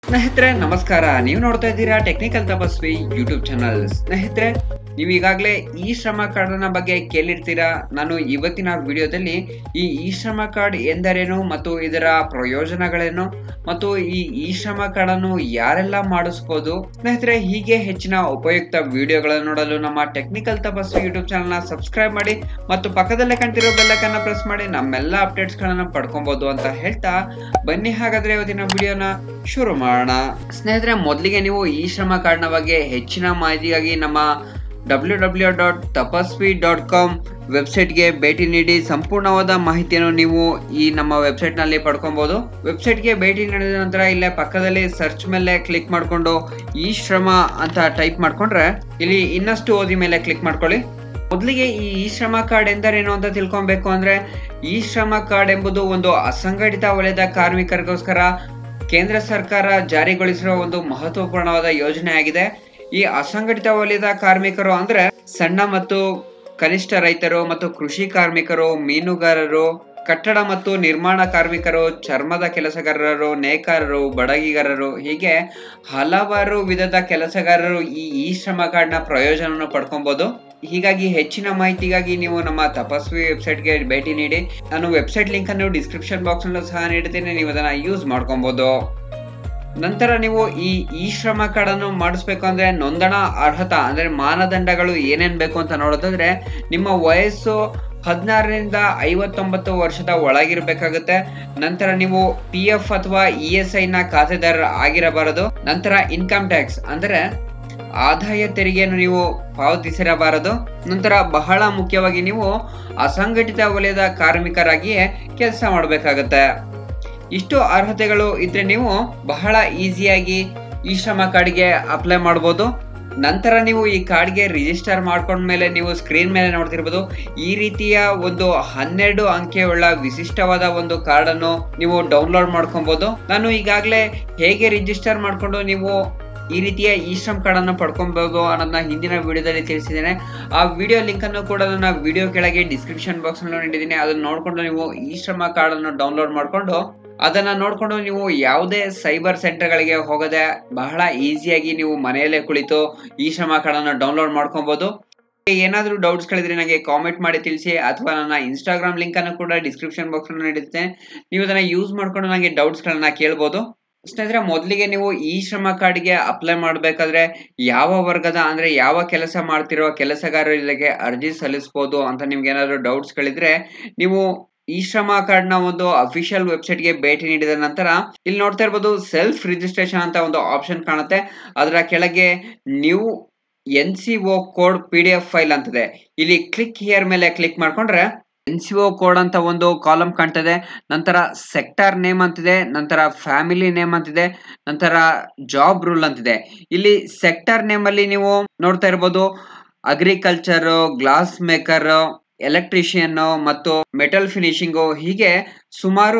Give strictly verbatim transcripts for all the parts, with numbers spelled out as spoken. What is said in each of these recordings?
ಸ್ನೇಹಿತರೆ ನಮಸ್ಕಾರ. ನೀವು ನೋಡ್ತಾ ಇದ್ದೀರಾ ಟೆಕ್ನಿಕಲ್ ತಪಸ್ವಿ ಯೂಟ್ಯೂಬ್ ಚಾನಲ್. ಸ್ನೇಹಿತರೆ, ನೀವು ಈಗಾಗಲೇ ಈ ಶ್ರಮ ಕಾರ್ಡ್ನ ಬಗ್ಗೆ ಕೇಳಿರ್ತೀರಾ. ನಾನು ಇವತ್ತಿನ ವಿಡಿಯೋದಲ್ಲಿ ಈ ಇ ಶ್ರಮ ಕಾರ್ಡ್ ಎಂದರೇನು ಮತ್ತು ಇದರ ಪ್ರಯೋಜನಗಳೇನು ಮತ್ತು ಈ ಇ ಶ್ರಮ ಕಾರ್ಡ್ ಅನ್ನು ಯಾರೆಲ್ಲ ಮಾಡಿಸಬಹುದು. ಸ್ನೇಹಿತರೆ, ಹೀಗೆ ಹೆಚ್ಚಿನ ಉಪಯುಕ್ತ ವಿಡಿಯೋಗಳನ್ನು ನೋಡಲು ನಮ್ಮ ಟೆಕ್ನಿಕಲ್ ತಪಸ್ವಿ ಯೂಟ್ಯೂಬ್ ಚಾನಲ್ ನ ಸಬ್ಸ್ಕ್ರೈಬ್ ಮಾಡಿ ಮತ್ತು ಪಕ್ಕದಲ್ಲೇ ಕಾಣ್ತಿರೋ ಬೆಲ್ ಐಕಾನ್ ಪ್ರೆಸ್ ಮಾಡಿ ನಮ್ಮೆಲ್ಲ ಅಪ್ಡೇಟ್ಸ್ ಗಳನ್ನ ಪಡ್ಕೊಬಹುದು ಅಂತ ಹೇಳ್ತಾ ಬನ್ನಿ ಹಾಗಾದ್ರೆ ಇವತ್ತಿನ ವಿಡಿಯೋನ ಶುರು ಮಾಡೋಣ. ಸ್ನೇಹಿತರೆ, ಮೊದಲಿಗೆ ನೀವು ಇ ಶ್ರಮ ಕಾರ್ಡ್ ನ ಬಗ್ಗೆ ಹೆಚ್ಚಿನ ಮಾಹಿತಿಗಾಗಿ ನಮ್ಮ W W dot Tapasvi dot com website ಗೆ ಭೇಟಿ ನೀಡಿ ಸಂಪೂರ್ಣವಾದ ಮಾಹಿತಿಯನ್ನು ನೀವು ಈ ನಮ್ಮ ವೆಬ್ಸೈಟ್ ನಲ್ಲಿ ಪಡ್ಕೊಬಹುದು. ವೆಬ್ಸೈಟ್ ಗೆ ಭೇಟಿ ನೀಡಿದ ನಂತರ ಇಲ್ಲೇ ಪಕ್ಕದಲ್ಲಿ ಸರ್ಚ್ ಮೇಲೆ ಕ್ಲಿಕ್ ಮಾಡಿಕೊಂಡು ಇ ಶ್ರಮ ಅಂತ ಟೈಪ್ ಮಾಡ್ಕೊಂಡ್ರೆ ಇಲ್ಲಿ ಇನ್ನಷ್ಟು ಓದಿ ಮೇಲೆ ಕ್ಲಿಕ್ ಮಾಡ್ಕೊಳ್ಳಿ. ಮೊದಲಿಗೆ ಈ ಇ ಶ್ರಮ ಕಾರ್ಡ್ ಎಂದರೇನು ಅಂತ ತಿಳ್ಕೊಬೇಕು ಅಂದ್ರೆ, ಇ ಶ್ರಮ ಕಾರ್ಡ್ ಎಂಬುದು ಒಂದು ಅಸಂಘಟಿತ ವಲಯದ ಕಾರ್ಮಿಕರಿಗೋಸ್ಕರ ಕೇಂದ್ರ ಸರ್ಕಾರ ಜಾರಿಗೊಳಿಸಿರುವ ಒಂದು ಮಹತ್ವಪೂರ್ಣವಾದ ಯೋಜನೆ ಆಗಿದೆ. ಈ ಅಸಂಘಟಿತ ವಲಯದ ಕಾರ್ಮಿಕರು ಅಂದ್ರೆ ಸಣ್ಣ ಮತ್ತು ಕನಿಷ್ಠ ರೈತರು ಮತ್ತು ಕೃಷಿ ಕಾರ್ಮಿಕರು, ಮೀನುಗಾರರು, ಕಟ್ಟಡ ಮತ್ತು ನಿರ್ಮಾಣ ಕಾರ್ಮಿಕರು, ಚರ್ಮದ ಕೆಲಸಗಾರರು, ನೇಕಾರರು, ಬಡಗಿಗಾರರು, ಹೀಗೆ ಹಲವಾರು ವಿಧದ ಕೆಲಸಗಾರರು ಈ ಇ ಶ್ರಮ ಕಾರ್ಡ್ ನ ಪ್ರಯೋಜನವನ್ನು ಪಡ್ಕೊಬಹುದು. ಹೀಗಾಗಿ ಹೆಚ್ಚಿನ ಮಾಹಿತಿಗಾಗಿ ನೀವು ನಮ್ಮ ತಪಸ್ವಿ ವೆಬ್ಸೈಟ್ ಗೆ ಭೇಟಿ ನೀಡಿ. ನಾನು ವೆಬ್ಸೈಟ್ ಲಿಂಕ್ ಅನ್ನು ಡಿಸ್ಕ್ರಿಪ್ಷನ್ ಬಾಕ್ಸ್ ನಲ್ಲೂ ಸಹ ನೀಡ್ತೀನಿ, ನೀವು ಅದನ್ನ ಯೂಸ್ ಮಾಡ್ಕೊಬಹುದು. ನಂತರ ನೀವು ಈ ಇ ಶ್ರಮ ಕಾರ್ಡ್ ಅನ್ನು ಮಾಡಿಸ್ಬೇಕು ಅಂದ್ರೆ ನೋಂದಣಾ ಅರ್ಹತಾ ಅಂದ್ರೆ ಮಾನದಂಡಗಳು ಏನೇನ್ ಬೇಕು ಅಂತ ನೋಡೋದಾದ್ರೆ, ನಿಮ್ಮ ವಯಸ್ಸು ಹದಿನಾರರಿಂದ ಐವತ್ತೊಂಬತ್ತು ವರ್ಷದ ಒಳಗಿರ್ಬೇಕಾಗುತ್ತೆ. ನಂತರ ನೀವು ಪಿ ಎಫ್ ಅಥವಾ ಇ ಎಸ್ ಐ ನ ಖಾತೆದಾರ ಆಗಿರಬಾರದು. ನಂತರ ಇನ್ಕಮ್ ಟ್ಯಾಕ್ಸ್ ಅಂದ್ರೆ ಆದಾಯ ತೆರಿಗೆಯನ್ನು ನೀವು ಪಾವತಿಸಿರಬಾರದು. ನಂತರ ಬಹಳ ಮುಖ್ಯವಾಗಿ ನೀವು ಅಸಂಘಟಿತ ವಲಯದ ಕಾರ್ಮಿಕರಾಗಿಯೇ ಕೆಲಸ ಮಾಡಬೇಕಾಗತ್ತೆ. ಇಷ್ಟು ಅರ್ಹತೆಗಳು ಇದ್ರೆ ನೀವು ಬಹಳ ಈಸಿಯಾಗಿ ಈ ಶ್ರಮ ಕಾರ್ಡ್ಗೆ ಅಪ್ಲೈ ಮಾಡಬಹುದು. ನಂತರ ನೀವು ಈ ಕಾರ್ಡ್ಗೆ ರಿಜಿಸ್ಟರ್ ಮಾಡ್ಕೊಂಡ್ಮೇಲೆ ನೀವು ಸ್ಕ್ರೀನ್ ಮೇಲೆ ನೋಡ್ತಿರ್ಬೋದು, ಈ ರೀತಿಯ ಒಂದು ಹನ್ನೆರಡು ಅಂಕೆಯುಳ್ಳ ವಿಶಿಷ್ಟವಾದ ಒಂದು ಕಾರ್ಡ್ ಅನ್ನು ನೀವು ಡೌನ್ಲೋಡ್ ಮಾಡ್ಕೊಬಹುದು. ನಾನು ಈಗಾಗಲೇ ಹೇಗೆ ರಿಜಿಸ್ಟರ್ ಮಾಡ್ಕೊಂಡು ನೀವು ಈ ರೀತಿಯ ಇ ಶ್ರಮ್ ಕಾರ್ಡ್ ಅನ್ನು ಪಡ್ಕೊಬಹುದು ಅನ್ನೋದನ್ನ ಹಿಂದಿನ ವಿಡಿಯೋದಲ್ಲಿ ತಿಳಿಸಿದ್ದೇನೆ. ಆ ವಿಡಿಯೋ ಲಿಂಕ್ ಅನ್ನು ಕೂಡ ನನ್ನ ವಿಡಿಯೋ ಕೆಳಗೆ ಡಿಸ್ಕ್ರಿಪ್ಷನ್ ಬಾಕ್ಸ್ ನಲ್ಲಿ ನೀಡಿದ್ದೀನಿ. ಅದನ್ನ ನೋಡ್ಕೊಂಡು ನೀವು ಇ ಶ್ರಮ ಕಾರ್ಡ್ ಅನ್ನು ಡೌನ್ಲೋಡ್ ಮಾಡ್ಕೊಂಡು ಅದನ್ನ ನೋಡ್ಕೊಂಡು ನೀವು ಯಾವುದೇ ಸೈಬರ್ ಸೆಂಟರ್ ಗಳಿಗೆ ಹೋಗದೆ ಬಹಳ ಈಸಿಯಾಗಿ ನೀವು ಮನೆಯಲ್ಲೇ ಕುಳಿತು ಇ ಶ್ರಮ ಕಾರ್ಡ್ ಅನ್ನು ಡೌನ್ಲೋಡ್ ಮಾಡ್ಕೊಬಹುದು. ಏನಾದ್ರೂ ಡೌಟ್ಸ್ ಗಳಿದ್ರೆ ನನಗೆ ಕಾಮೆಂಟ್ ಮಾಡಿ ತಿಳಿಸಿ, ಅಥವಾ ನನ್ನ ಇನ್ಸ್ಟಾಗ್ರಾಮ್ ಲಿಂಕ್ ಅನ್ನು ಕೂಡ ಡಿಸ್ಕ್ರಿಪ್ಷನ್ ಬಾಕ್ಸ್ ನಲ್ಲಿ ನೀಡಿರ್ತೇನೆ. ನೀವು ಅದನ್ನ ಯೂಸ್ ಮಾಡ್ಕೊಂಡು ನನಗೆ ಡೌಟ್ಸ್ ಗಳನ್ನ ಕೇಳಬಹುದು. ಸ್ನೇಹಿತರೆ, ಮೊದಲಿಗೆ ನೀವು ಈ ಶ್ರಮ ಕಾರ್ಡ್ಗೆ ಅಪ್ಲೈ ಮಾಡಬೇಕಾದ್ರೆ ಯಾವ ವರ್ಗದ ಅಂದ್ರೆ ಯಾವ ಕೆಲಸ ಮಾಡ್ತಿರೋ ಕೆಲಸಗಾರರಿಗೆ ಅರ್ಜಿ ಸಲ್ಲಿಸಬಹುದು ಅಂತ ನಿಮ್ಗೆ ಏನಾದ್ರು ಡೌಟ್ಸ್ ಗಳಿದ್ರೆ ನೀವು ಈ ಶ್ರಮ ಕಾರ್ಡ್ ನ ಒಂದು ಅಫಿಷಿಯಲ್ ವೆಬ್ಸೈಟ್ ಗೆ ಭೇಟಿ ನೀಡಿದ ನಂತರ ಇಲ್ಲಿ ನೋಡ್ತಾ ಇರ್ಬೋದು ಸೆಲ್ಫ್ ರಿಜಿಸ್ಟ್ರೇಷನ್ ಅಂತ ಒಂದು ಆಪ್ಷನ್ ಕಾಣುತ್ತೆ. ಅದರ ಕೆಳಗೆ new N C O code P D F file ಅಂತಿದೆ. ಇಲ್ಲಿ ಕ್ಲಿಕ್ ಹಿಯರ್ ಮೇಲೆ ಕ್ಲಿಕ್ ಮಾಡ್ಕೊಂಡ್ರೆ ಎನ್ ಸಿ ಒ ಕೋಡ್ ಅಂತ ಒಂದು ಕಾಲಮ್ ಕಾಣ್ತದೆ. ನಂತರ ಸೆಕ್ಟರ್ ನೇಮ್ ಅಂತಿದೆ, ನಂತರ ಫ್ಯಾಮಿಲಿ ನೇಮ್ ಅಂತಿದೆ, ನಂತರ ಜಾಬ್ ರೂಲ್ ಅಂತಿದೆ. ಇಲ್ಲಿ ಸೆಕ್ಟರ್ ನೇಮ್ ಅಲ್ಲಿ ನೀವು ನೋಡ್ತಾ ಇರ್ಬೋದು ಅಗ್ರಿಕಲ್ಚರ್, ಗ್ಲಾಸ್ ಮೇಕರ್, ಎಲೆಕ್ಟ್ರಿಷಿಯನ್ ಮತ್ತು ಮೆಟಲ್ ಫಿನಿಶಿಂಗ್, ಹೀಗೆ ಸುಮಾರು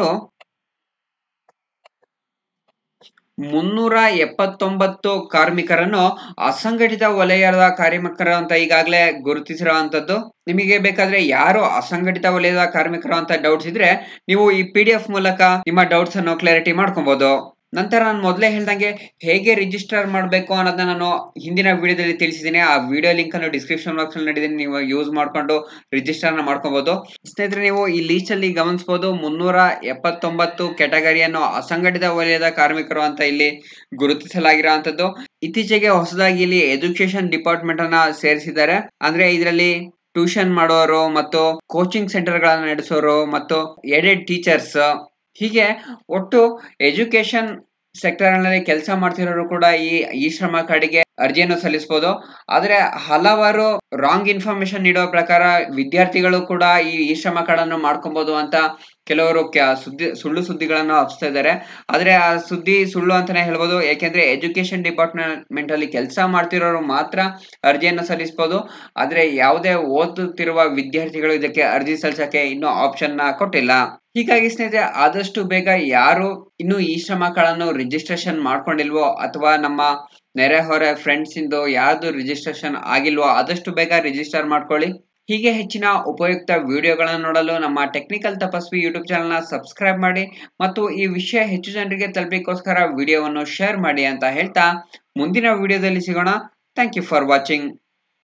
ಮುನ್ನೂರ ಎಪ್ಪತ್ತೊಂಬತ್ತು ಕಾರ್ಮಿಕರನ್ನು ಅಸಂಘಟಿತ ವಲಯದ ಕಾರ್ಮಿಕರು ಅಂತ ಈಗಾಗಲೇ ಗುರುತಿಸಿರುವಂತದ್ದು. ನಿಮಗೆ ಬೇಕಾದ್ರೆ ಯಾರು ಅಸಂಘಟಿತ ವಲಯದ ಕಾರ್ಮಿಕರು ಅಂತ ಡೌಟ್ಸ್ ಇದ್ರೆ ನೀವು ಈ ಪಿ ಡಿ ಎಫ್ ಮೂಲಕ ನಿಮ್ಮ ಡೌಟ್ಸ್ ಅನ್ನು ಕ್ಲಾರಿಟಿ ಮಾಡ್ಕೊಬಹುದು. ನಂತರ ನಾನು ಮೊದಲೇ ಹೇಳ್ದಂಗೆ ಹೇಗೆ ರಿಜಿಸ್ಟರ್ ಮಾಡಬೇಕು ಅನ್ನೋದನ್ನ ನಾನು ಹಿಂದಿನ ವಿಡಿಯೋದಲ್ಲಿ ತಿಳಿಸಿದ್ದೀನಿ. ಆ ವಿಡಿಯೋ ಲಿಂಕ್ ಅನ್ನು ಡಿಸ್ಕ್ರಿಪ್ಷನ್ ಬಾಕ್ಸ್ ಅಲ್ಲಿ ನೀಡಿದ್ದೀನಿ, ನೀವು ಯೂಸ್ ಮಾಡ್ಕೊಂಡು ರಿಜಿಸ್ಟರ್ ನ ಮಾಡ್ಕೊಬಹುದು. ಸ್ನೇಹಿತರೆ, ನೀವು ಈ ಲೀಸ್ಟ್ ಅಲ್ಲಿ ಗಮನಿಸಬಹುದು ಮುನ್ನೂರ ಎಪ್ಪತ್ತೊಂಬತ್ತು ಕೆಟಗರಿಯನ್ನು ಅಸಂಘಟಿತ ವಲಯದ ಕಾರ್ಮಿಕರು ಅಂತ ಇಲ್ಲಿ ಗುರುತಿಸಲಾಗಿರುವಂತದ್ದು. ಇತ್ತೀಚೆಗೆ ಹೊಸದಾಗಿ ಇಲ್ಲಿ ಎಜುಕೇಶನ್ ಡಿಪಾರ್ಟ್ಮೆಂಟ್ ಅನ್ನ ಸೇರಿಸಿದ್ದಾರೆ. ಅಂದ್ರೆ ಇದರಲ್ಲಿ ಟ್ಯೂಷನ್ ಮಾಡೋರು ಮತ್ತು ಕೋಚಿಂಗ್ ಸೆಂಟರ್ ಗಳನ್ನ ನಡೆಸೋರು ಮತ್ತು ಏಡೆಡ್ ಟೀಚರ್ಸ್, ಹೀಗೆ ಒಟ್ಟು ಎಜುಕೇಶನ್ ಸೆಕ್ಟರ್ ನಲ್ಲಿ ಕೆಲಸ ಮಾಡ್ತಿರೋರು ಕೂಡ ಈ ಇ ಶ್ರಮ ಕಾರ್ಡ್ಗೆ ಅರ್ಜಿಯನ್ನು ಸಲ್ಲಿಸಬಹುದು. ಆದ್ರೆ ಹಲವಾರು ರಾಂಗ್ ಇನ್ಫಾರ್ಮೇಶನ್ ನೀಡುವ ಪ್ರಕಾರ ವಿದ್ಯಾರ್ಥಿಗಳು ಕೂಡ ಈ ಇ ಶ್ರಮ ಕಾರ್ಡ್ ಅನ್ನು ಮಾಡ್ಕೊಬಹುದು ಅಂತ ಕೆಲವರು ಸುದ್ದಿ ಸುಳ್ಳು ಸುದ್ದಿಗಳನ್ನು ಹಬ್ಸ್ತಾ ಇದ್ದಾರೆ. ಆದ್ರೆ ಆ ಸುದ್ದಿ ಸುಳ್ಳು ಅಂತಾನೆ ಹೇಳ್ಬೋದು. ಯಾಕೆಂದ್ರೆ ಎಜುಕೇಶನ್ ಡಿಪಾರ್ಟ್ಮೆಂಟ್ ಅಲ್ಲಿ ಕೆಲಸ ಮಾಡ್ತಿರೋರು ಮಾತ್ರ ಅರ್ಜಿಯನ್ನು ಸಲ್ಲಿಸಬಹುದು. ಆದ್ರೆ ಯಾವುದೇ ಓದುತ್ತಿರುವ ವಿದ್ಯಾರ್ಥಿಗಳು ಇದಕ್ಕೆ ಅರ್ಜಿ ಸಲ್ಲಿಸಕ್ಕೆ ಇನ್ನೂ ಆಪ್ಷನ್ ನ ಕೊಟ್ಟಿಲ್ಲ. ಹೀಗಾಗಿ ಸ್ನೇಹಿತರೆ, ಆದಷ್ಟು ಬೇಗ ಯಾರು ಇನ್ನು ಇ ಶ್ರಮ ಕಾರ್ಡ್ ಅನ್ನು ರಿಜಿಸ್ಟ್ರೇಷನ್ ಮಾಡ್ಕೊಂಡಿಲ್ವೋ ಅಥವಾ ನಮ್ಮ ನೆರೆಹೊರೆ ಫ್ರೆಂಡ್ಸ್ ಇಂದು ಯಾವ್ದು ರಿಜಿಸ್ಟ್ರೇಷನ್ ಆಗಿಲ್ವೋ ಆದಷ್ಟು ಬೇಗ ರಿಜಿಸ್ಟರ್ ಮಾಡ್ಕೊಳ್ಳಿ. ಹೀಗೆ ಹೆಚ್ಚಿನ ಉಪಯುಕ್ತ ವಿಡಿಯೋಗಳನ್ನು ನೋಡಲು ನಮ್ಮ ಟೆಕ್ನಿಕಲ್ ತಪಸ್ವಿ ಯೂಟ್ಯೂಬ್ ಚಾನಲ್ನ ಸಬ್ಸ್ಕ್ರೈಬ್ ಮಾಡಿ ಮತ್ತು ಈ ವಿಷಯ ಹೆಚ್ಚು ಜನರಿಗೆ ತಲುಪಲಿಕ್ಕೋಸ್ಕರ ವಿಡಿಯೋವನ್ನು ಶೇರ್ ಮಾಡಿ ಅಂತ ಹೇಳ್ತಾ ಮುಂದಿನ ವಿಡಿಯೋದಲ್ಲಿ ಸಿಗೋಣ. Thank you for watching.